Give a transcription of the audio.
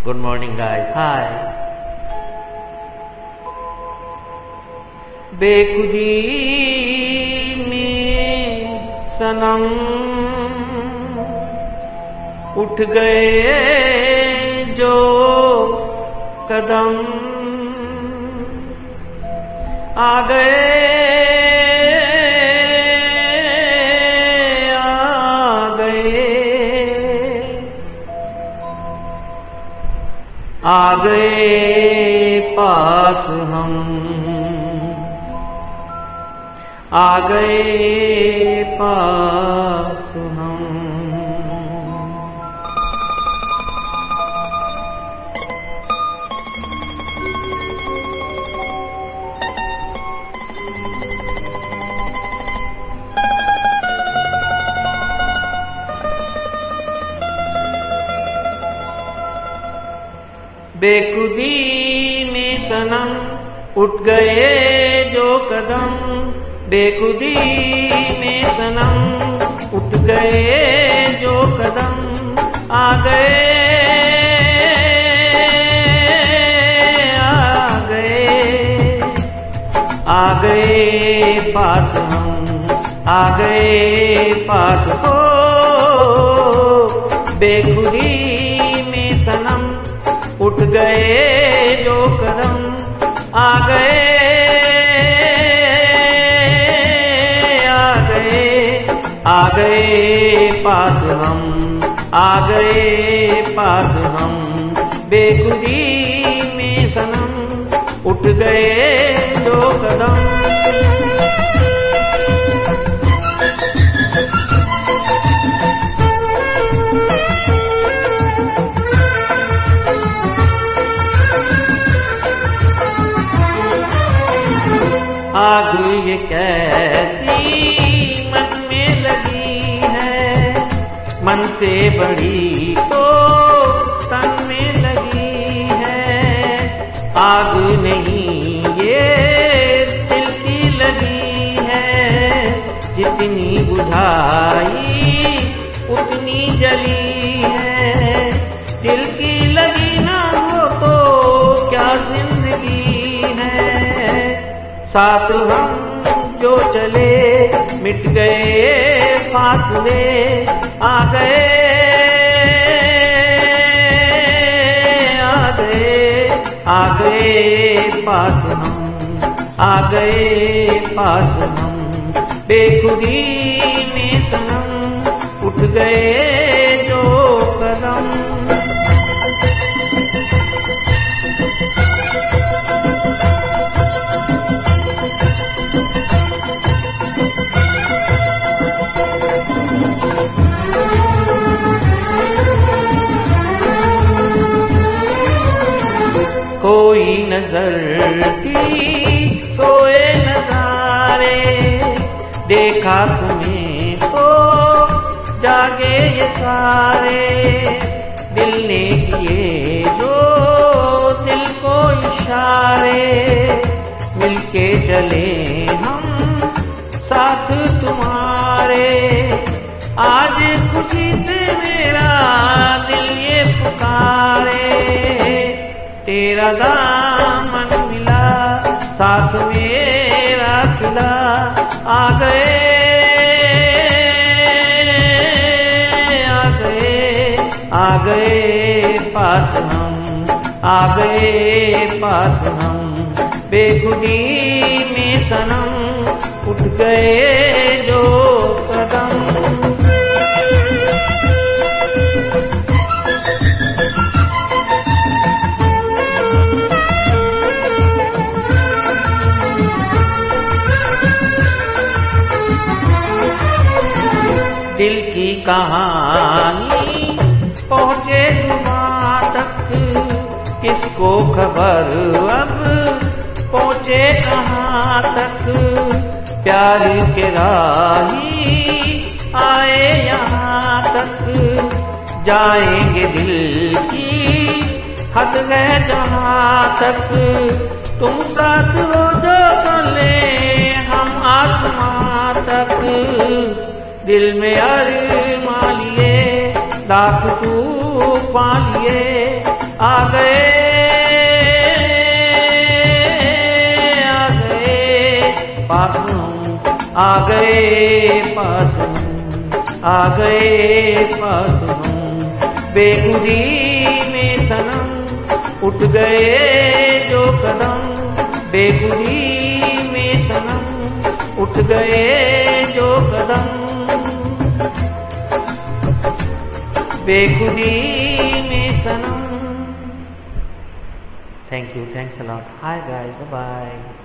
Good morning guys. Hi. बेखुदी में सनम उठ गए जो कदम आ गए पास हम आ गए पास हम। बेखुदी में सनम उठ गए जो कदम, बेखुदी में सनम उठ गए जो कदम आ गए पास हम आ गए पास हो। बेखुदी में सनम उठ गए जो कदम आ गए पास हम आ गए पास हम। बेखुदी में सनम उठ गए जो कदम। आग ये कैसी मन में लगी है, मन से बड़ी तो तन में लगी है। आग नहीं ये दिल की लगी है, जितनी बुझाई उतनी जली है। दिल की लगी ना हो तो क्या जिंदगी है। साथ हम जो चले मिट गए फासले आ गए पास हम आ गए पास हम। बेखुदी में सनम उठ गए जो कदम। कोई नजर की सोए नजारे, देखा तुम्हें तो जागे ये सारे। दिल ने किए जो दिल को इशारे, मिलके चले हम साथ तुम्हारे। आज खुशी से मेरा दिल ये पुकारे, तेरा दामन मिला साथ मेरा खिला। आ गए पास हम आ गए पास हम। बेखुदी में सनम उठ गए जो कदम। दिल की कहानी पहुँचे जुबां तक, किसको खबर अब पहुँचे कहाँ तक। प्यार के राही आए यहाँ तक, जाएंगे दिल की हद है जहाँ तक। तुम साथ हो जो चले हम आसमां तक। दिल में अरमान लिए लाख तूफान लिए आ गए पास हम, आ गए पास हम, आ गए पास हम। बेखुदी में सनम उठ गए जो कदम, बेखुदी में सनम उठ गए जो कदम, बेखुदी में सनम। Thank you. Thanks a lot. Hi guys. Bye bye.